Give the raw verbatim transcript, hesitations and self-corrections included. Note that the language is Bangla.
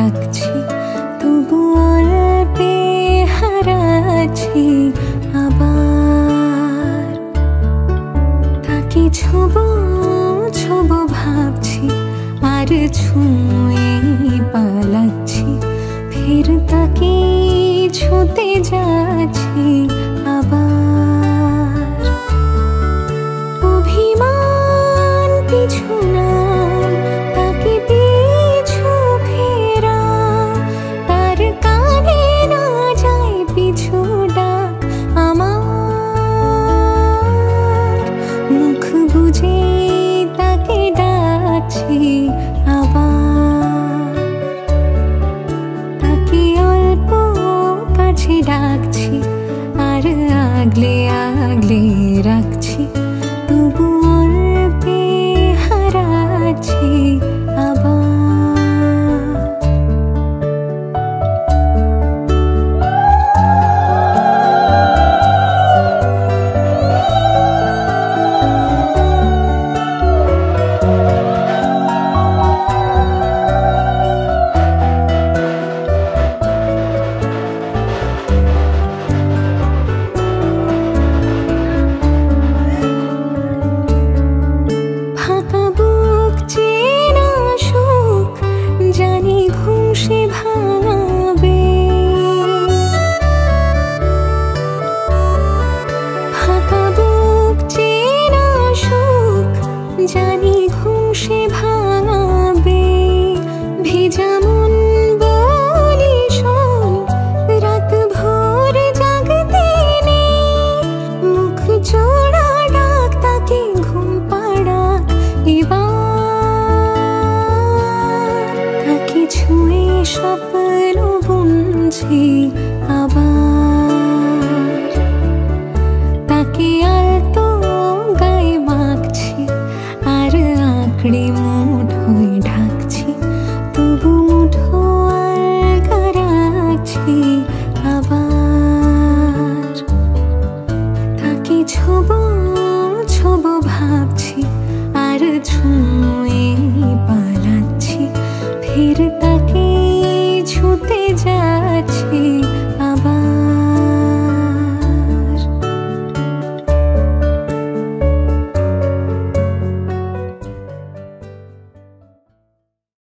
রাখছি, তবু অল্পে হারাচ্ছি আবার। তাকে ছোবো ছোবো ভাবছি, আর ছুঁয়ে পালাচ্ছি, ফের তাকে ছুঁতে যাচ্ছি আবার। অভিমান পিছু নাম, তাকে পিছু ফেরা, তার কানে না যায় পিছু ডাক আমার। মুখ বুঝে তাকে ডাকছি আবার, তাকে অল্প কাছে ডাকছি, আর আগলে আগলে রাখছি, তবু অল্পে হারাচ্ছি আবার। জানি ঘুম সে ভাঙাবে, ভেজা মন বলি শোন, রাত ভোর জাগতে নেই, মুখ জোড়া ডাক তাকে ঘুম পাড়া এবার। তাকে ছুঁয়ে স্বপ্ন বুনছি